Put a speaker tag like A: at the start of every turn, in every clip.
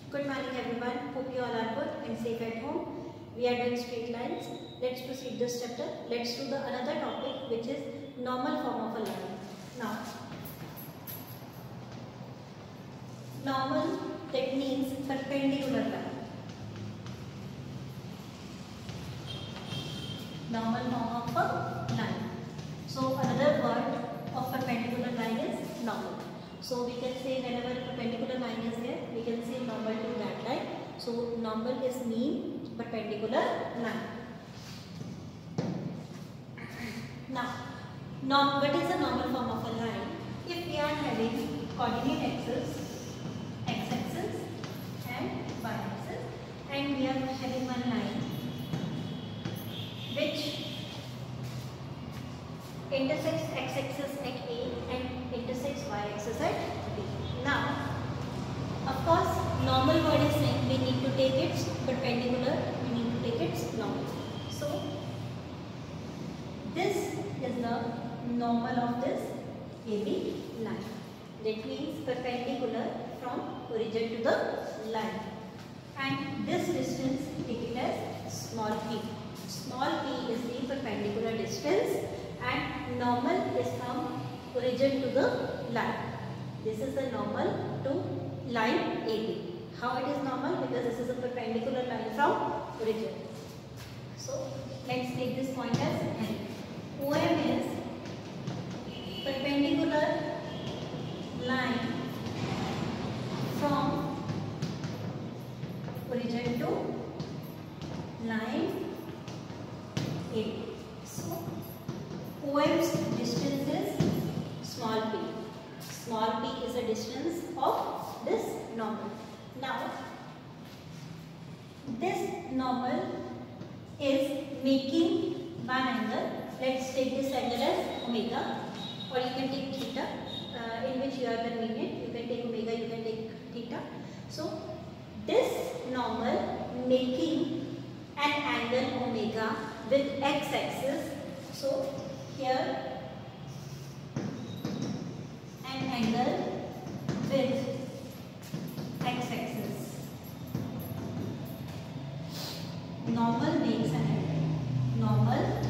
A: Good morning everyone. Hope you all are good and safe at home. We are doing straight lines. Let's proceed this chapter. Let's do the another topic which is normal form of a line. Now, normal, that means perpendicular line. Normal form of a line. So another word of perpendicular line is normal. So we can say whenever a perpendicular line is there, we can say normal to that line. So normal is mean perpendicular line. Now, what is a normal form of a line? If we are having coordinate axis, x-axis and y-axis, and we are having one line which intersects x-axis at A and intersects y-axis at B. Now, of course, normal word is saying we need to take its perpendicular, we need to take its normal. So, this is the normal of this AB line. That means perpendicular from origin to the line. And this distance, take it as small p. Small p is the perpendicular distance and normal is from origin to the line. This is the normal to line AB. How it is normal? Because this is a perpendicular line from origin. So let's take this point as N. OM is perpendicular line from origin to line AB. So OM's distance is small p. Small p is the distance of this normal. Now, this normal is making one angle. Let's take this angle as omega, or you can take theta, in which you are convenient. You can take omega, you can take theta. So, this normal making an angle omega with x-axis. So, here an angle with x-axis. Normal makes an angle. Normal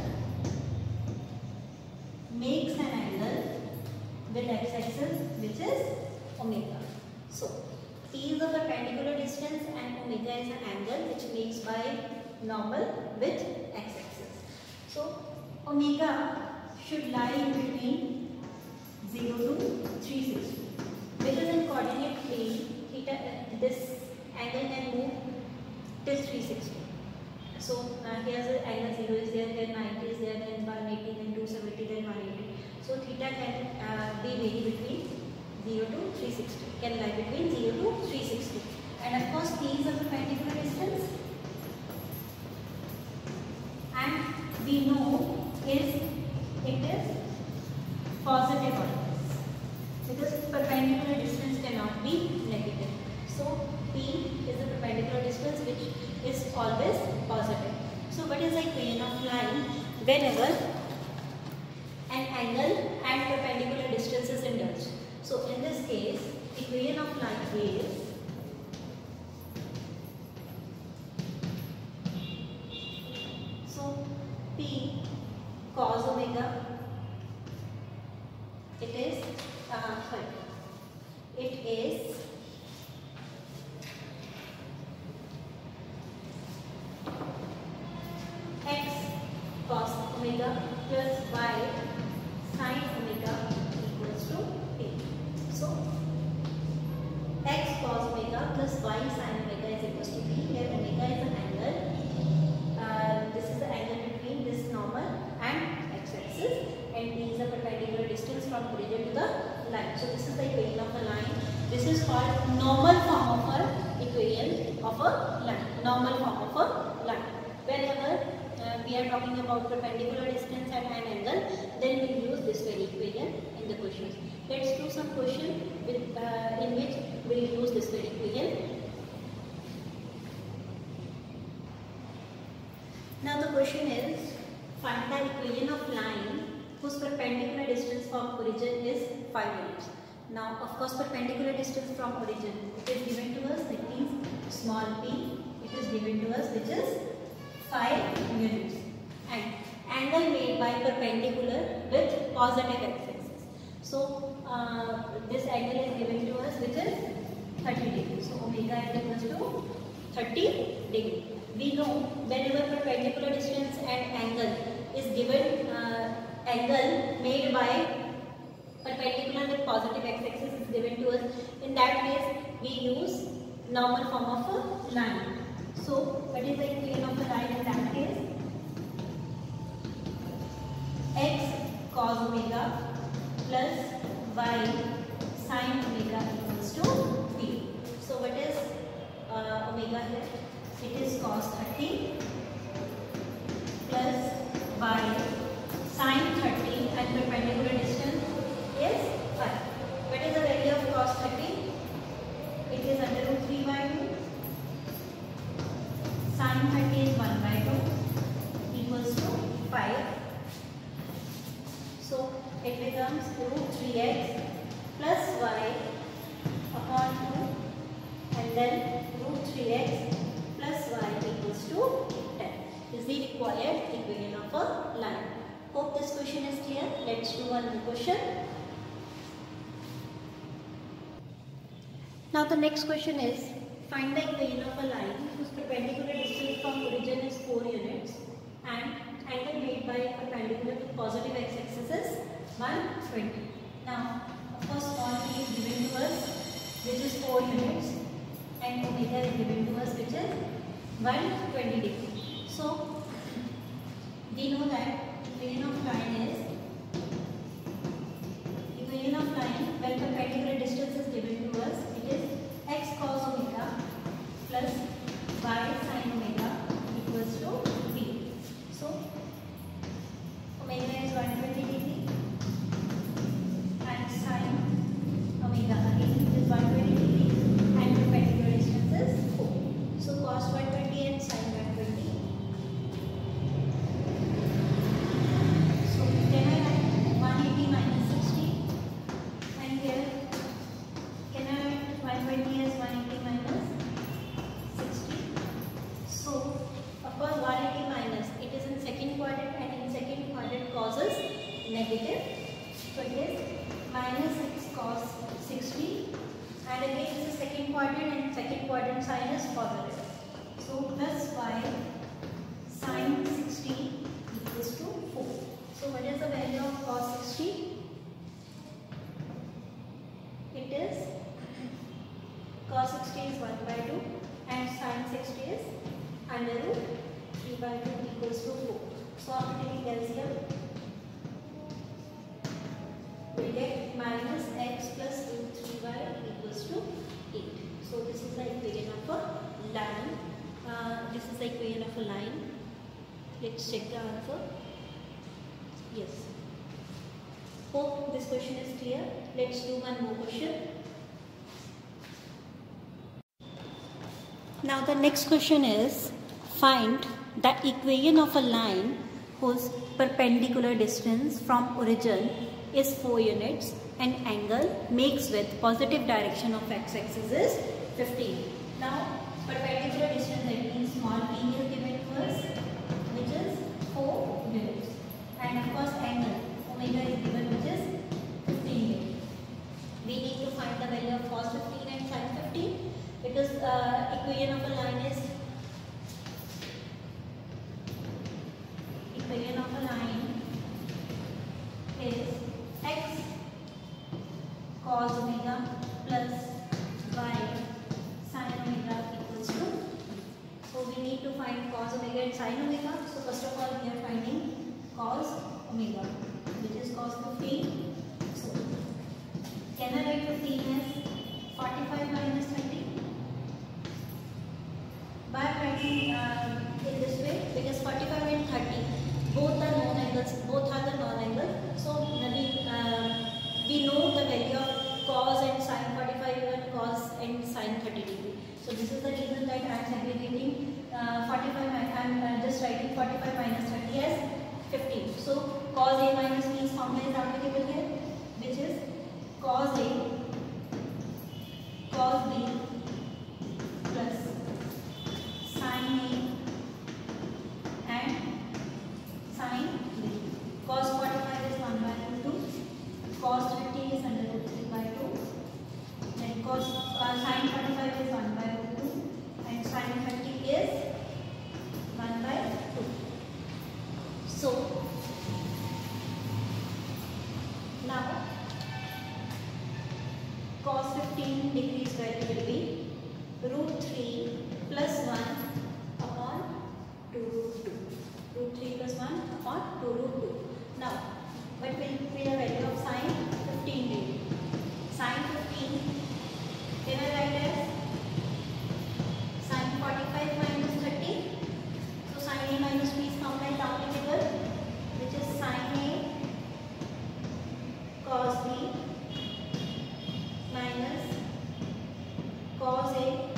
A: makes an angle with x-axis which is omega. So, P is the perpendicular distance and omega is an angle which makes by normal with x-axis. So, omega should lie in between 0 to 360. Because in coordinate plane, theta, this angle can move till 360. So here's the angle 0 is there, then 90 is there, then 180, then 270, then 180. So theta can be vary between 0 to 360. Can lie between 0 to 360. And of course, P is a perpendicular distance. And we know it is positive always, because perpendicular distance cannot be negative. So P is the perpendicular distance which is always positive. So what is the equation of line whenever an angle and perpendicular distance is indulged? So in this case, equation of line is P cos omega, it is x cos omega plus y sin omega equals to P. So x cos omega plus y sin omega is equals to P. Here omega is an angle. This is the angle between this normal and x-axis, and P is the perpendicular distance from origin to the line. So this is the equation of a line. This is called normal form of a equation of a line. Normal form of a line. Whenever we are talking about perpendicular distance and an angle, then we use this very equation in the questions. Let's do some question with in which we will use this very equation. Now the question is, find the equation of line whose perpendicular distance from origin is 5 units. Now, of course, perpendicular distance from origin, it is given to us, that means small p, it is given to us, which is 5 units. And angle made by perpendicular with positive x-axis. So, this angle is given to us, which is 30 degrees. So, omega is equal to 30 degrees. We know whenever perpendicular distance and angle is given, angle made by perpendicular with positive x-axis is given to us. In that case, we use normal form of a line. So, what is the equation of the line in that case? X cos omega plus y sin omega equals to p. So, what is omega here? It is cos 30 plus y sin 30 and perpendicular distance is 5. What is the value of cos 30? It is under root 3 by 2. Sin 30 is 1 by 2 equals to 5. So it becomes root 3x plus y upon 2 and then root 3x plus y equals to 10 is the required equation of a line. Hope this question is clear. Let's do one more question. Now the next question is, find the equation of a line whose perpendicular distance from origin is 4 units and angle made by perpendicular with positive x-axis is 120. Now, of course, small p is given to us, which is 4 units, and omega is given to us, which is 120 degrees. So, we know that equation of line is, equation of line when perpendicular distance is given to us, it is x cos omega plus y sin omega equals to p. So, omega is 120 degree and sin omega again it is 120 degree and perpendicular distance is 4. So, cos 120 and sin 120. So, can I write 180 minus 60 and here can I write 120 as 180 minus 60. So, of course 180 minus, it is in second quadrant and in second quadrant causes negative. So, it is minus 6 cos 60 and again this is second quadrant and second quadrant sign is positive. So, plus y sin 60 equals to 4. So, what is the value of cos 60? It is cos 60 is 1 by 2 and sin 60 is under root 3 by 2 equals to 4. So, after taking LCM, we get minus x plus root 3y equals to 8. So, this is the equation of a line. This is the equation of a line. Let's check the answer. Yes. Hope this question is clear. Let's do one more question. Now the next question is, find the equation of a line whose perpendicular distance from origin is 4 units and angle makes with positive direction of x-axis is 15. Now perpendicular distance, that means small p is given to us, which is 4 units, and of course angle omega is given, which is 15 degrees. We need to find the value of cos 15 and sin 15 because equation of a line is, equation of a line is x cos omega plus y sin omega equals to. So we need to find cos omega and sin omega. So first of all we are finding cos omega, which is cos 15. So can I write 15 as 45 minus 30? By writing in this way, because 45 and 30 both are known angles, both are the known angles. So we know the value of cos and sin 45 and cos and sin 30 degree. So this is the reason that I am segregating 45. I am just writing 15 degrees value will be root 3 plus 1 upon 2 root 2. Root 3 plus 1 upon 2 root 2. Now, what will be the value of sine 15 degree? Sine 15, can I write as sine 45 minus 30? So sine A minus B is combined applicable, which is sine A cos B minus cos A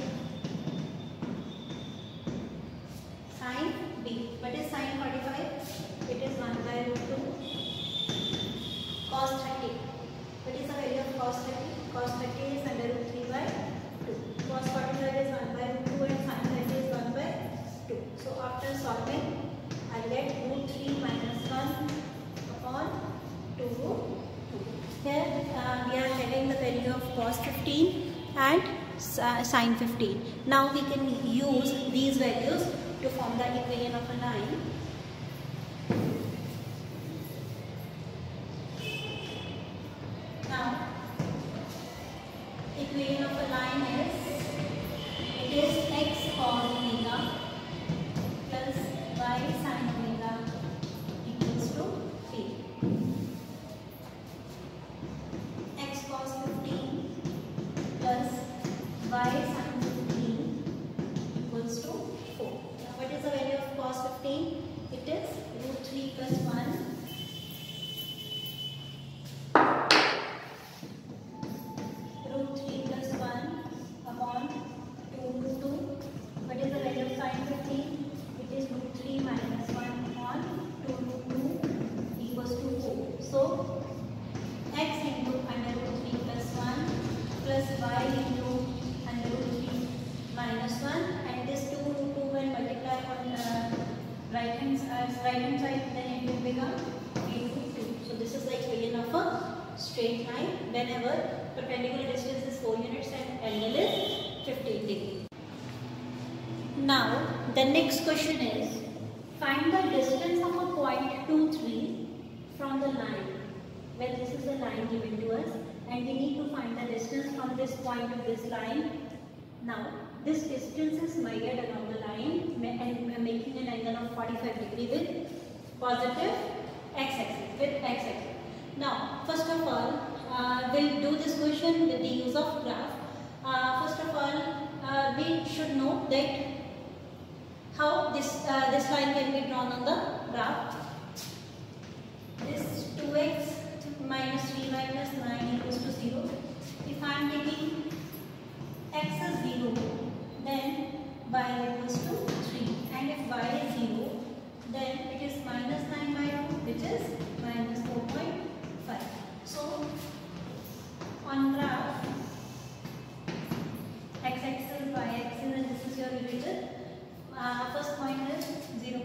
A: sine B. What is sine 45? It is 1 by root 2 cos 30. What is the value of cos 30? Cos 30 is under root 3 by 2. Cos 45 is 1 by root 2 and sin 30 is 1 by 2. So after solving, I get root 3 minus 1 upon 2 root 2. Here we are having the value of cos 15 and sin 15. Now we can use these values to form the equation of a line. Now, equation of a line is x cos omega plus y sin omega equals to p. X cos 15 plus y sin 15 equals to 4. Now, what is the value of cos 15? It is root 3 plus 1. So, x into under root 3 plus 1 plus y into under root 3 minus 1, and this 2 root 2 when multiply on right hand side, then it will become a root 2. So this is the equation of a straight line whenever perpendicular distance is 4 units and angle is 15 degrees. Now the next question is, find the distance of a point 2, 3 from the line. Well, this is the line given to us and we need to find the distance from this point to this line. Now, this distance is measured along the line and making an angle of 45 degree with positive x-axis. Now, first of all, we'll do this question with the use of graph. First of all, we should know that how this line can be drawn on the graph. This 2x minus 3y plus 9 equals to 0. If I am taking x is 0, then y equals to 3. And if y is 0, then it is minus 9 by 2, which is minus 4.5. So, on graph, x-axis, y-axis, and this is your related. First point is 0,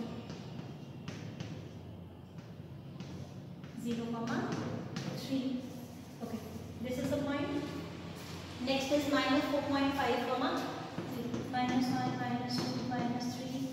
A: 3. Okay, this is the point. Next is minus 4.5, minus 1, minus 2, minus 3,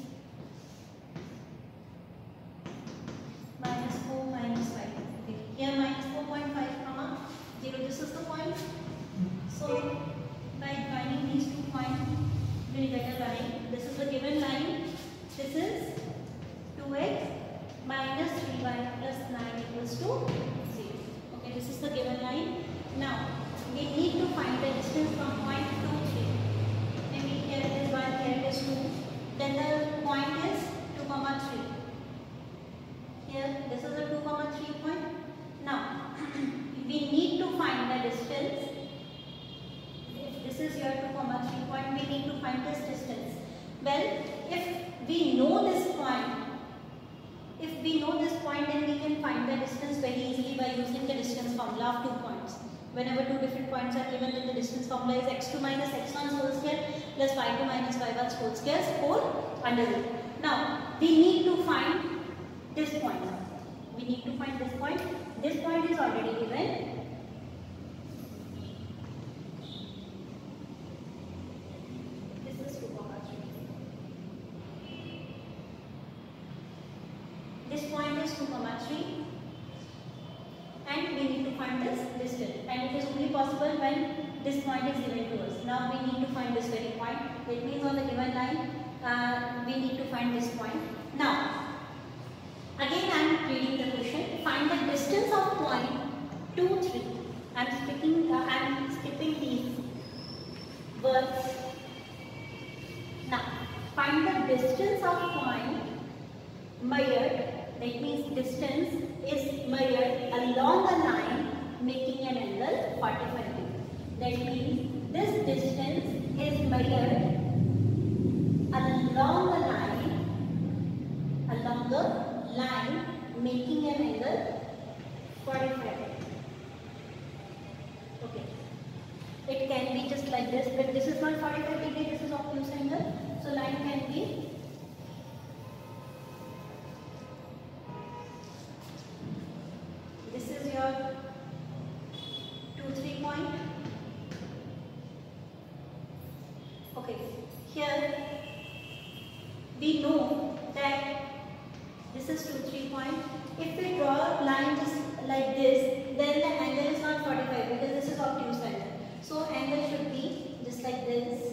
A: minus 4, minus 5. Okay, here minus 4.5, 0. This is the point. So, by joining these 2 points, we will get a line. This is the given line. This is 2x minus 3y plus 9 equals to 0. Okay, this is the given line. Now, we need to find the distance from point 2, 3. Maybe here it is 1, here it is 2. Then the point is 2, 3. Here, this is a 2, 3 point. Now, we need to find the distance. If this is your 2, 3 point, we need to find this distance. Well, if we know this point, then we can find the distance very easily by using the distance formula of 2 points. Whenever 2 different points are given, then the distance formula is x2 minus x1 whole square plus y2 minus y1 whole square whole under root. Now, we need to find this point. This point is already given. This is 2, 3. This point is 2, 3. And we need to find this distance, and it is only possible when this point is given to us. Now we need to find this very point. That means on the given line, we need to find this point. Now, again I am reading the question. Find the distance of point 2, 3. I am skipping these words. Now, find the distance of point measured. That means distance is measured along a line making an angle 45 degrees. That means this distance is measured along the line making an angle 45 degrees. Okay. It can be just like this, but this is not 45 degrees, this is obtuse angle. So line can be this is your 2, 3 point. Okay, here we know that this is 2, 3 point. If we draw a line just like this, then the angle is not 45 because this is obtuse angle. So angle should be just like this.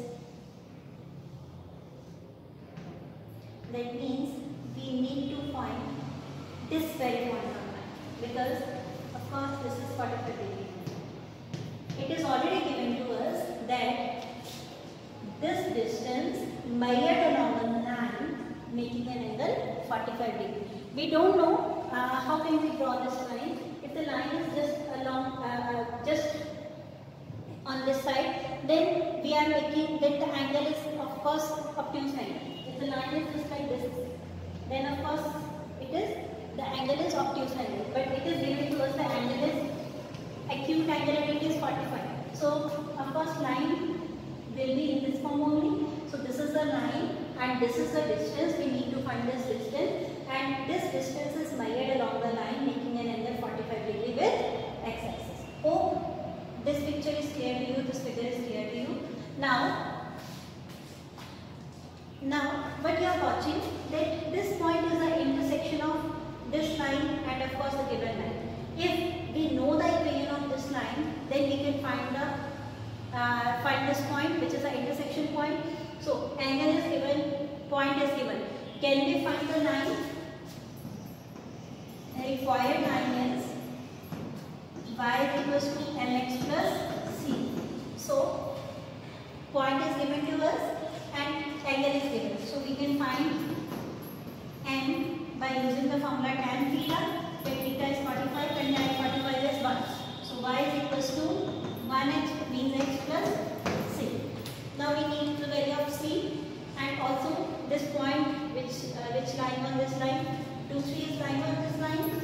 A: That means we need to find this very point on line because of course this is 45 degrees. It is already given to us that this distance measured along a line making an angle 45 degrees. We don't know how can we draw this line. If the line is just along, just on this side, then we are making that the angle is of course obtuse angle. If the line is just like this, then of course it is the angle is obtuse angle. But it is given to us the angle is acute angle and it is 45. So of course line will be in this form only. So this is the line and this is the distance. We need to find this distance, and this distance is measured along the line making an angle 45 degree with x-axis. Hope this picture is clear to you, this figure is clear to you. Now what you are watching, that this point is the intersection of this line and of course the given line. If we know the equation of this line, then we can find this point which is the intersection point. So angle is given, point is given. Can we find the line? The required line is y is equals to mx plus c. So point is given to us and angle is given. So we can find n by using the formula tan theta, where theta is 45 and tan 45 is 1. So y is equals to 1h means x plus c. Now we need the value of c and also this point which lying on this line, 2, 3 is lying on this line.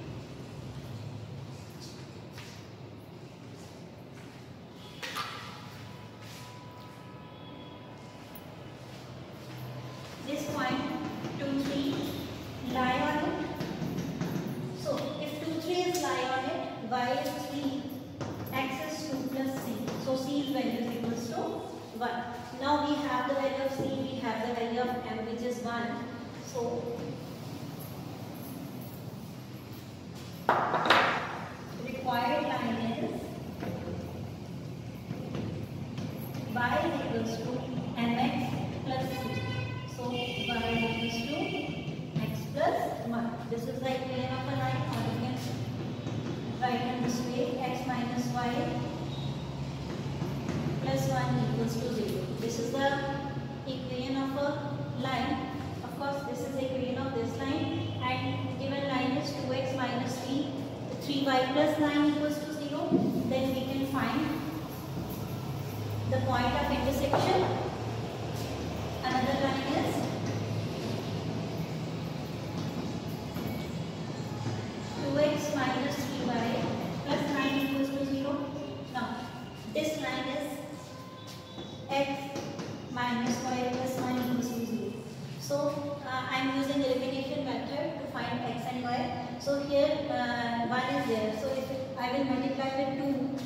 A: This point 2, 3 lie on it. So if 2, 3 is lie on it, y is 3, x is 2 plus c. So c's value is equals to 1. Now we have the value of c, we have the value of m which is 1. So required line is y is equals to mx plus c. So y is equals to x plus 1. This is the equation of a line, or you can write in this way, x minus y plus 1 equals to 0. This is the equation of a line. Of course, this is the equation of this line, and given line is 2x minus 3, 3y plus 9 equals to 0. Then we can find the point of intersection. Another line is 2x minus 3y plus 9 equals to 0. Now, this line is x minus y plus 1 equals to 0. So, I am using elimination method to find x and y. So, here 1 is there. So, if I will multiply with 2,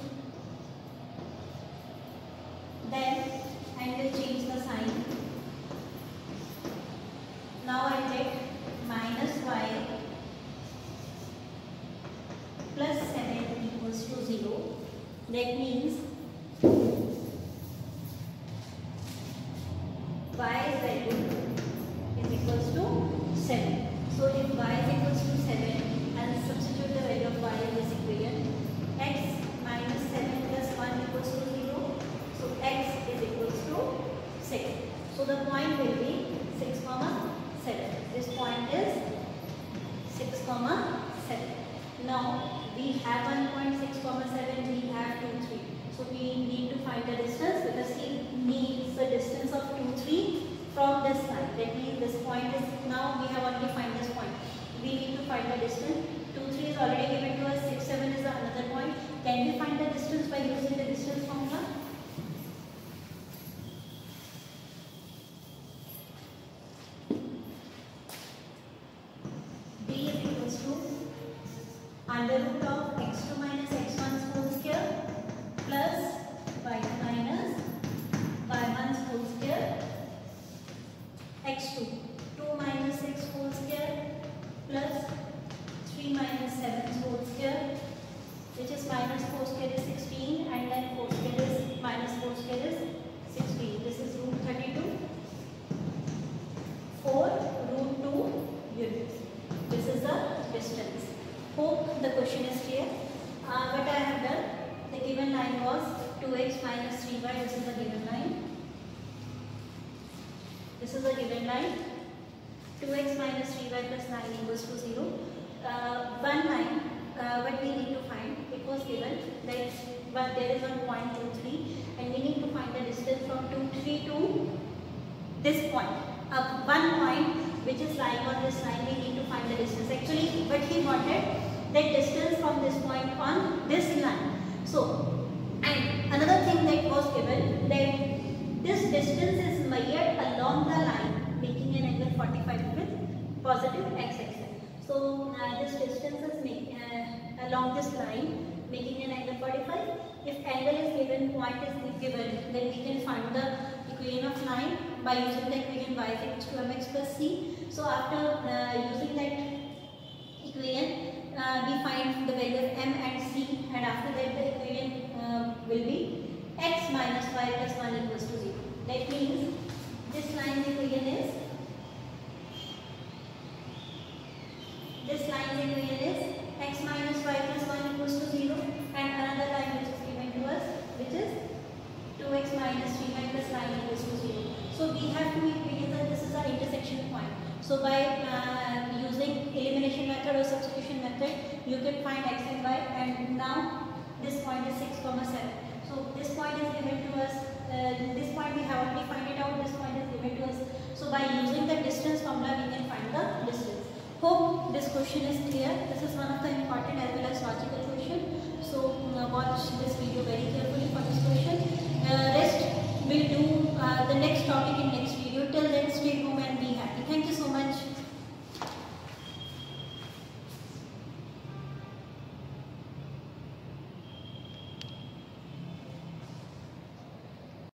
A: then I will change the sign. Now, I get minus y plus 7 equals to 0. That means have 1 point, 6, 7, we have 2, 3. So we need to find the distance because he needs the distance of 2, 3 from this line. That means this point is, now we have already find this point. We need to find the distance. 2, 3 is already given to us, 6, 7 is another point. Can we find the distance by using the distance formula? D is equals to under root of x2 minus x1 whole square plus y2 minus y1 whole square, x2 2 minus 6 whole square plus 3 minus 7 whole square, which is minus 4 square is 16 and then 4 square is minus 4 square is 16. This is root 32 4 root 2 units. This is the distance. Hope the question is clear. What I have done, the given line was 2x minus 3y. This is the given line. This is the given line. 2x minus 3y plus 9 equals to 0. One line, what we need to find, it was given that but there is 1.23 and we need to find the distance from 2, 3 to this point. One point which is lying on this line, we need to find the distance. Actually, what he wanted, that distance from this point on this line. So, and another thing that was given, that this distance is measured along the line, making an angle 45 with positive x-axis. So, this distance is along this line, making an angle 45. If angle is given, point is given, then we can find the equation of line by using the equation y is equals to mx plus c. So after using that equation, we find the value of m and c, and after that the equation will be x minus y plus 1 equals to 0. That means this line's equation is x minus y plus 1 equals to 0, and another line which is given to us, which is 2x minus 3y plus 9 equals to 0. So we have to equate that this is our intersection point. So by using elimination method or substitution method, you can find x and y, and now this point is 6, 7. So this point is given to us, this point we have already find it out, this point is given to us. So by using the distance formula, we can find the distance. Hope this question is clear. This is one of the important as well as logical